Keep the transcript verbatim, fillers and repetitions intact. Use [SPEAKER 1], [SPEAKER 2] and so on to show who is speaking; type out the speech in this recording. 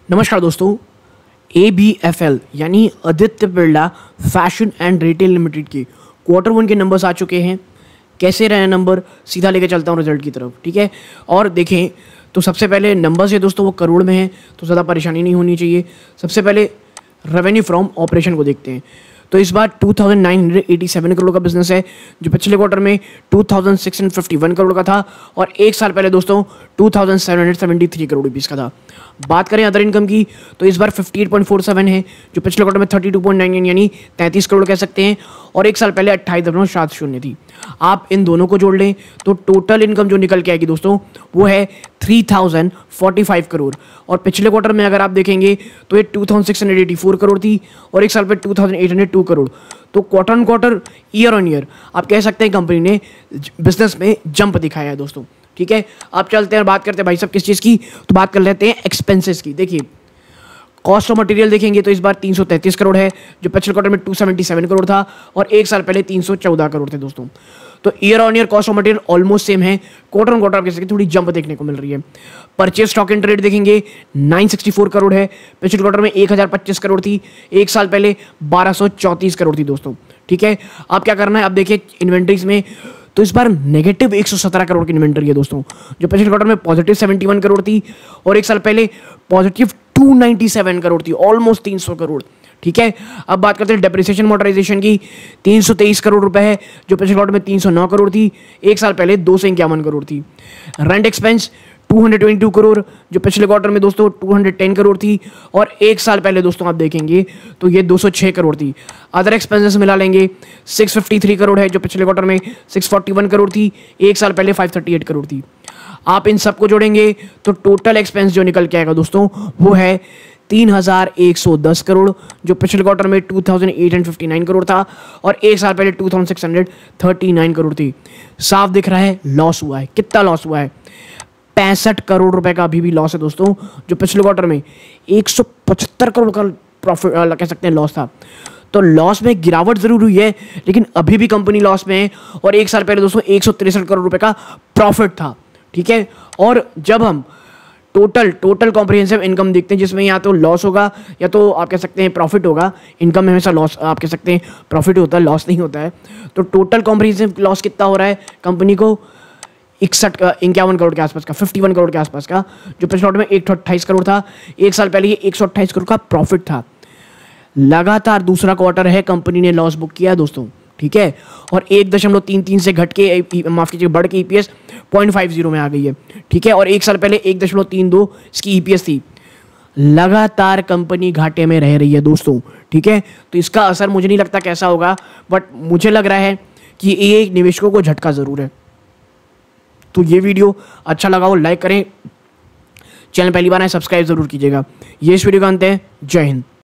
[SPEAKER 1] नमस्कार दोस्तों, A B F L यानी Aditya Birla fashion and retail limited की क्वार्टर वन के नंबर्स आ चुके हैं। कैसे रहे नंबर, सीधा लेके चलता हूँ रिजल्ट की तरफ। ठीक है, और देखें तो सबसे पहले नंबर्स है दोस्तों वो करोड़ में है, तो ज़्यादा परेशानी नहीं होनी चाहिए। सबसे पहले रेवेन्यू फ्रॉम ऑपरेशन को देखते हैं, तो इस बार two thousand nine hundred eighty seven crore का बिजनेस है, जो पिछले क्वार्टर में two thousand six hundred fifty one crore का था, और एक साल पहले दोस्तों two thousand seven hundred seventy three crore rupees का था। बात करें अदर इनकम की, तो इस बार fifty eight point four seven है, जो पिछले क्वार्टर में thirty two point nine nine यानी तैंतीस करोड़ कह सकते हैं, और एक साल पहले अट्ठाईस दशमलव सात शून्य थी। आप इन दोनों को जोड़ लें तो टोटल इनकम जो निकल के आएगी दोस्तों वो है three thousand forty five crore, और पिछले क्वार्टर में अगर आप देखेंगे तो ये two thousand six hundred eighty four crore थी, और एक साल पे two thousand eight hundred two crore. तो quarter on quarter, year on year आप कह सकते हैं कंपनी ने बिजनेस में जंप दिखाया है दोस्तों। ठीक है, अब चलते हैं बात करते हैं भाई साहब किस चीज़ की, तो बात कर लेते हैं एक्सपेंसेस की। देखिए कॉस्ट ऑफ मटेरियल देखेंगे तो इस बार तीन सौ तैंतीस करोड़ है, जो पिछले क्वार्टर में टू सेवेंटी सेवन करोड़ था, और एक साल पहले तीन सौ चौदह करोड़ थे दोस्तों। तो year on year cost of material almost same है, क्वार्टर ऑन क्वार्टर आप कह सकते हैं थोड़ी जंप देखने को मिल रही है। परचेज स्टॉक एंड ट्रेड देखेंगे नौ सौ चौंसठ करोड़ है, पिछले क्वार्टर में एक हज़ार पच्चीस करोड़ थी, एक साल पहले बारह सौ चौंतीस करोड़ थी दोस्तों। ठीक है, अब क्या करना है, अब देखिए इन्वेंट्रीज में तो इस बार नेगेटिव एक सौ सत्रह करोड़ की इन्वेंट्री है दोस्तों, जो पिछले क्वार्टर में पॉजिटिव इकहत्तर करोड़ थी, और एक साल पहले पॉजिटिव दो सौ सत्तानवे करोड़ थी, ऑलमोस्ट तीन सौ करोड़। ठीक है, अब बात करते हैं डेप्रिसिएशन मोटराइजेशन की, तीन सौ तेईस करोड़ रुपए है, जो पिछले क्वार्टर में तीन सौ नौ करोड़ थी, एक साल पहले दो सौ इक्यावन करोड़ थी। रेंट एक्सपेंस दो सौ बाईस करोड़, जो पिछले क्वार्टर में दोस्तों दो सौ दस करोड़ थी, और एक साल पहले दोस्तों आप देखेंगे तो ये दो सौ छह करोड़ थी। अदर एक्सपेंसेस मिला लेंगे छह सौ तिरेपन करोड़ है, जो पिछले क्वार्टर में छह सौ इकतालीस करोड़ थी, एक साल पहले पाँच सौ अड़तीस करोड़ थी। आप इन सबको जोड़ेंगे तो टोटल एक्सपेंस जो निकल के आएगा दोस्तों वो है तीन हज़ार एक सौ दस करोड़, जो पिछले क्वार्टर में two thousand eight hundred fifty nine crore था, और एक साल पहले two thousand six hundred thirty nine crore थी। साफ दिख रहा है लॉस हुआ है। कितना लॉस हुआ है? पैंसठ करोड़ रुपए का अभी भी लॉस है दोस्तों, जो पिछले क्वार्टर में एक सौ पचहत्तर करोड़ का प्रॉफिट कह सकते हैं लॉस था। तो लॉस में गिरावट जरूर हुई है, लेकिन अभी भी कंपनी लॉस में है, और एक साल पहले दोस्तों एक सौ तिरसठ करोड़ रुपए का प्रॉफिट था। ठीक है, और जब हम टोटल टोटल कॉम्प्रिहेंसिव इनकम देखते हैं, जिसमें या तो लॉस होगा या तो आप कह सकते हैं प्रॉफिट होगा। इनकम में हमेशा लॉस, आप कह सकते हैं प्रॉफिट होता है, लॉस नहीं होता है। तो टोटल कॉम्प्रिहेंसिव लॉस कितना हो रहा है कंपनी को? इकसठ इक्यावन करोड़ के आसपास का, इक्यावन करोड़ के आसपास का, जो पिछले क्वार्टर में एक सौ अट्ठाईस करोड़ था, एक साल पहले ये एक सौ अट्ठाईस करोड़ का प्रॉफिट था। लगातार दूसरा क्वार्टर है कंपनी ने लॉस बुक किया दोस्तों। ठीक है, और एक दशमलव तीन तीन से घट के, माफ कीजिए बढ़ के ईपीएस पॉइंट फाइव जीरो में आ गई है। ठीक है, और एक साल पहले एक दशमलव तीन दो इसकी ईपीएस थी। लगातार कंपनी घाटे में रह रही है दोस्तों। ठीक है, तो इसका असर मुझे नहीं लगता कैसा होगा, बट मुझे लग रहा है कि ये निवेशकों को झटका जरूर है। तो ये वीडियो अच्छा लगा हो लाइक करें, चैनल पहली बार आए सब्सक्राइब जरूर कीजिएगा। ये इस वीडियो का अंत है। जय हिंद।